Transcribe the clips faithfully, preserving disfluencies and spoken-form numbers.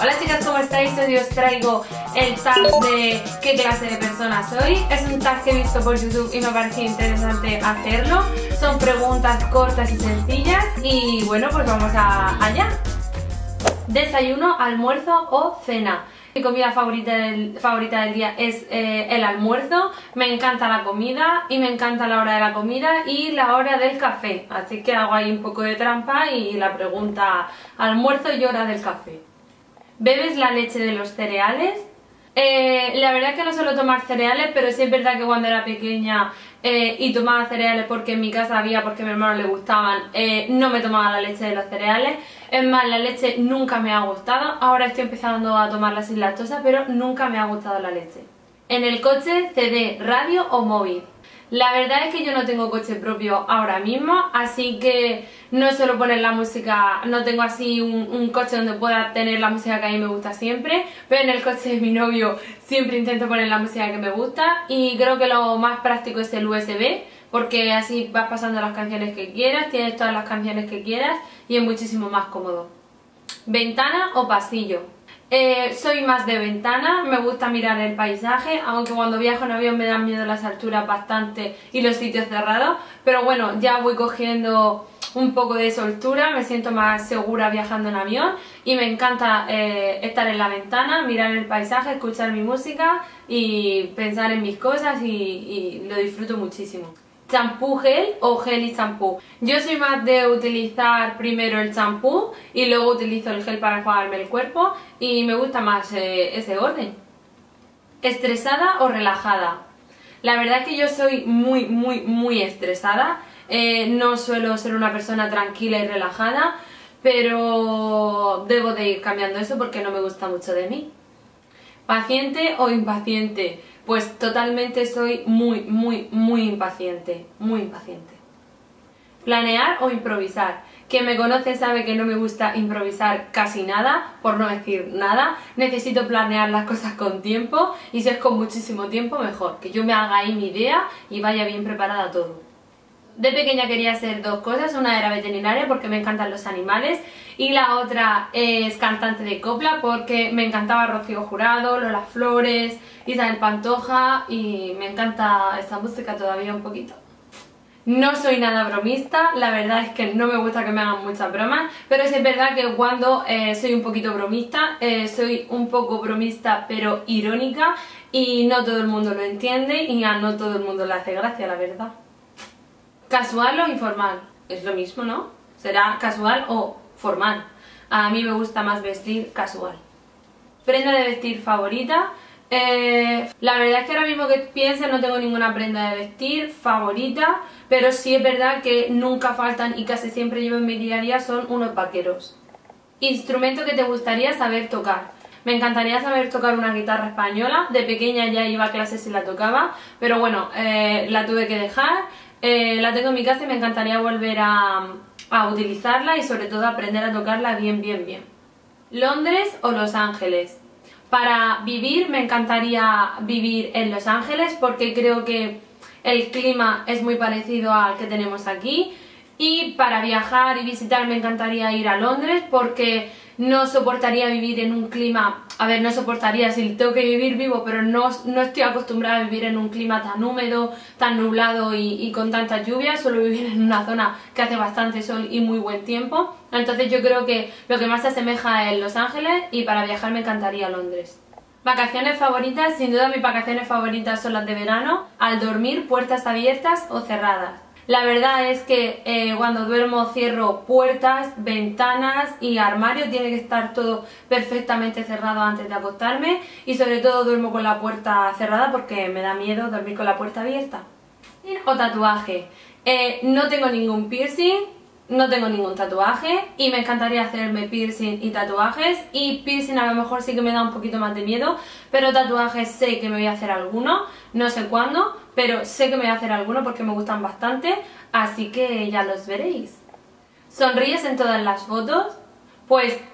Hola chicas, ¿cómo estáis? Hoy os traigo el tag de qué clase de persona soy. Es un tag que he visto por YouTube y me pareció interesante hacerlo. Son preguntas cortas y sencillas y bueno, pues vamos a allá. Desayuno, almuerzo o cena. Mi comida favorita del, favorita del día es eh, el almuerzo. Me encanta la comida y me encanta la hora de la comida y la hora del café. Así que hago ahí un poco de trampa y la pregunta almuerzo y hora del café. ¿Bebes la leche de los cereales? Eh, la verdad es que no suelo tomar cereales, pero sí es verdad que cuando era pequeña eh, y tomaba cereales porque en mi casa había, porque a mi hermano le gustaban, eh, no me tomaba la leche de los cereales. Es más, la leche nunca me ha gustado. Ahora estoy empezando a tomarla sin lactosa, pero nunca me ha gustado la leche. En el coche, C D, radio o móvil. La verdad es que yo no tengo coche propio ahora mismo, así que no suelo poner la música, no tengo así un, un coche donde pueda tener la música que a mí me gusta siempre, pero en el coche de mi novio siempre intento poner la música que me gusta y creo que lo más práctico es el U S B, porque así vas pasando las canciones que quieras, tienes todas las canciones que quieras y es muchísimo más cómodo. ¿Ventana o pasillo? Eh, soy más de ventana, me gusta mirar el paisaje, aunque cuando viajo en avión me dan miedo las alturas bastante y los sitios cerrados, pero bueno, ya voy cogiendo un poco de soltura, me siento más segura viajando en avión y me encanta eh, estar en la ventana, mirar el paisaje, escuchar mi música y pensar en mis cosas y, y lo disfruto muchísimo. ¿Champú gel o gel y champú? Yo soy más de utilizar primero el champú y luego utilizo el gel para enjuagarme el cuerpo y me gusta más eh, ese orden. ¿Estresada o relajada? La verdad es que yo soy muy, muy, muy estresada. Eh, no suelo ser una persona tranquila y relajada, pero debo de ir cambiando eso porque no me gusta mucho de mí. ¿Paciente o impaciente? Pues totalmente soy muy, muy, muy impaciente, muy impaciente. ¿Planear o improvisar? Quien me conoce sabe que no me gusta improvisar casi nada, por no decir nada. Necesito planear las cosas con tiempo y si es con muchísimo tiempo mejor, que yo me haga ahí mi idea y vaya bien preparada todo. De pequeña quería hacer dos cosas, una era veterinaria porque me encantan los animales y la otra es cantante de copla porque me encantaba Rocío Jurado, Lola Flores, Isabel Pantoja y me encanta esta música todavía un poquito. No soy nada bromista, la verdad es que no me gusta que me hagan muchas bromas, pero sí es verdad que cuando eh, soy un poquito bromista, eh, soy un poco bromista pero irónica y no todo el mundo lo entiende y a no todo el mundo le hace gracia, la verdad. ¿Casual o informal? Es lo mismo, ¿no? Será casual o formal. A mí me gusta más vestir casual. ¿Prenda de vestir favorita? Eh, la verdad es que ahora mismo que pienso no tengo ninguna prenda de vestir favorita, pero sí es verdad que nunca faltan y casi siempre llevo en mi día a día son unos vaqueros. ¿Instrumento que te gustaría saber tocar? Me encantaría saber tocar una guitarra española. De pequeña ya iba a clases y la tocaba, pero bueno, eh, la tuve que dejar. Eh, la tengo en mi casa y me encantaría volver a, a utilizarla y sobre todo aprender a tocarla bien, bien, bien. ¿Londres o Los Ángeles? Para vivir me encantaría vivir en Los Ángeles porque creo que el clima es muy parecido al que tenemos aquí. Y para viajar y visitar me encantaría ir a Londres porque no soportaría vivir en un clima... A ver, no soportaría, si tengo que vivir vivo, pero no, no estoy acostumbrada a vivir en un clima tan húmedo, tan nublado y, y con tantas lluvias. Suelo vivir en una zona que hace bastante sol y muy buen tiempo. Entonces yo creo que lo que más se asemeja es Los Ángeles y para viajar me encantaría Londres. ¿Vacaciones favoritas? Sin duda mis vacaciones favoritas son las de verano. Al dormir, puertas abiertas o cerradas. La verdad es que eh, cuando duermo cierro puertas, ventanas y armario, tiene que estar todo perfectamente cerrado antes de acostarme y sobre todo duermo con la puerta cerrada porque me da miedo dormir con la puerta abierta. O tatuaje. Eh, no tengo ningún piercing, no tengo ningún tatuaje y me encantaría hacerme piercing y tatuajes y piercing a lo mejor sí que me da un poquito más de miedo, pero tatuajes sé que me voy a hacer alguno, no sé cuándo, pero sé que me voy a hacer alguno porque me gustan bastante, así que ya los veréis. ¿Sonríes en todas las fotos? Pues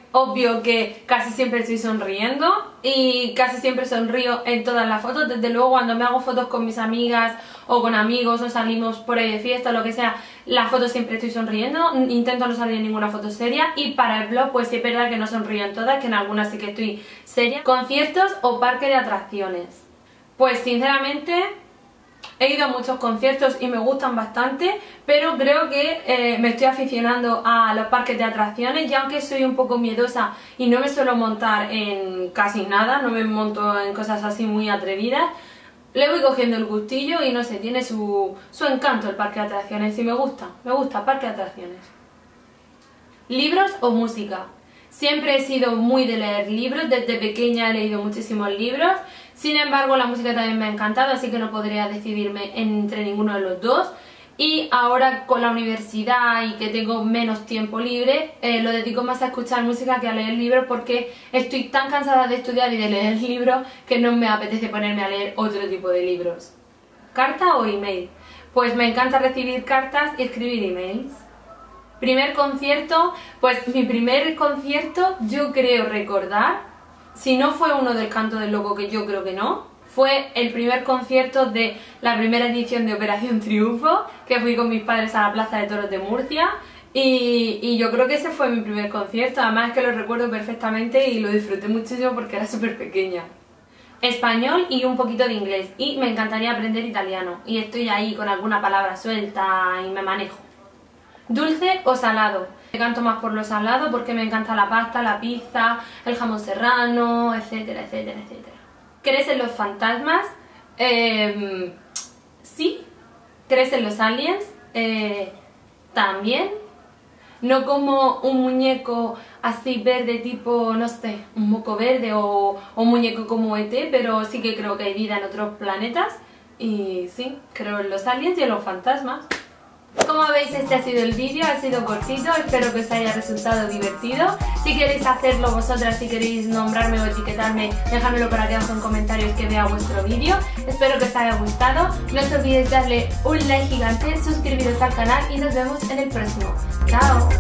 obvio que casi siempre estoy sonriendo y casi siempre sonrío en todas las fotos. Desde luego cuando me hago fotos con mis amigas o con amigos o salimos por ahí de fiesta o lo que sea, las fotos siempre estoy sonriendo, intento no salir en ninguna foto seria. Y para el blog pues sí es verdad que no sonrío en todas, que en algunas sí que estoy seria. Conciertos o parque de atracciones. Pues sinceramente he ido a muchos conciertos y me gustan bastante, pero creo que eh, me estoy aficionando a los parques de atracciones, y aunque soy un poco miedosa y no me suelo montar en casi nada, no me monto en cosas así muy atrevidas, le voy cogiendo el gustillo y no sé, tiene su, su encanto el parque de atracciones y me gusta, me gusta parque de atracciones. ¿Libros o música? Siempre he sido muy de leer libros, desde pequeña he leído muchísimos libros, sin embargo la música también me ha encantado, así que no podría decidirme entre ninguno de los dos. Y ahora con la universidad y que tengo menos tiempo libre, eh, lo dedico más a escuchar música que a leer libros, porque estoy tan cansada de estudiar y de leer libros que no me apetece ponerme a leer otro tipo de libros. ¿Carta o email? Pues me encanta recibir cartas y escribir emails. Primer concierto, pues mi primer concierto yo creo recordar, si no fue uno del Canto del Loco, que yo creo que no, fue el primer concierto de la primera edición de Operación Triunfo, que fui con mis padres a la Plaza de Toros de Murcia, y, y yo creo que ese fue mi primer concierto. Además es que lo recuerdo perfectamente y lo disfruté muchísimo porque era súper pequeña. Español y un poquito de inglés, y me encantaría aprender italiano, y estoy ahí con alguna palabra suelta y me manejo. ¿Dulce o salado? Me canto más por lo salado porque me encanta la pasta, la pizza, el jamón serrano, etcétera, etcétera, etcétera. ¿Crees en los fantasmas? Eh, sí. ¿Crees en los aliens? Eh, también. No como un muñeco así verde tipo, no sé, un moco verde o, o un muñeco como E T, pero sí que creo que hay vida en otros planetas. Y sí, creo en los aliens y en los fantasmas. Como veis, este ha sido el vídeo, ha sido cortito, espero que os haya resultado divertido. Si queréis hacerlo vosotras, si queréis nombrarme o etiquetarme, dejármelo por aquí abajo en comentarios que vea vuestro vídeo. Espero que os haya gustado, no os olvidéis darle un like gigante, suscribiros al canal y nos vemos en el próximo. ¡Chao!